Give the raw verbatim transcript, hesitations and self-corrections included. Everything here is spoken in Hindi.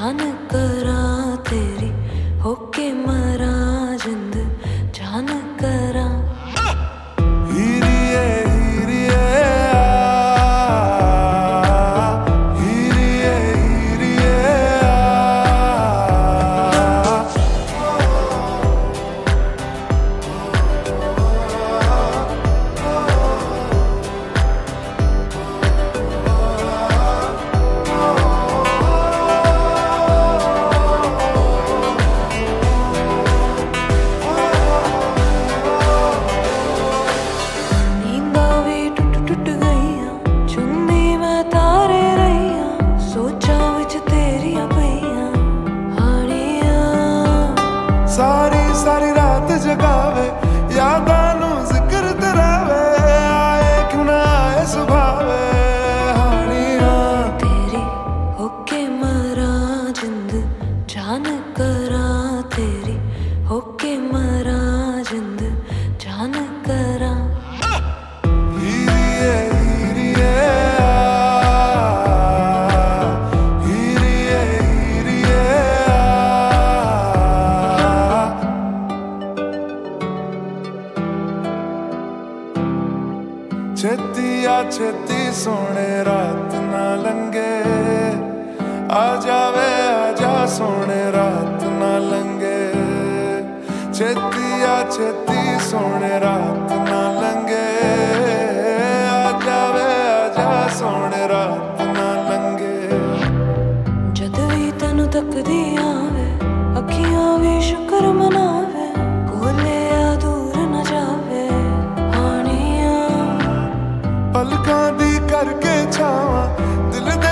जान करा तेरी होके मरा जिंद जान करा हीरिए हीरिए हीरिए हीरिए सारी सारी रात जगावे यादां नू जिक्र तरावे आए क्यों ना आए सुभावे हानिया तेरी होके मरा जिंद जान करा तेरी होके मरा जिंद जान करा हीरिए हीरिए हीरिए हीरिए छेती आ छेती सोने रात ना लंगे आ जावे आजा सोने रात ना लंगे छेती आ छेती सोने रात ना लंगे आ जावे आजा सोने रात ना लंगे जद भी तैनू तकदी आवे अखियां भी शुक्र मनावे कोले आ दूर न जावे हानिया पलकां दी करके छावां दिल दे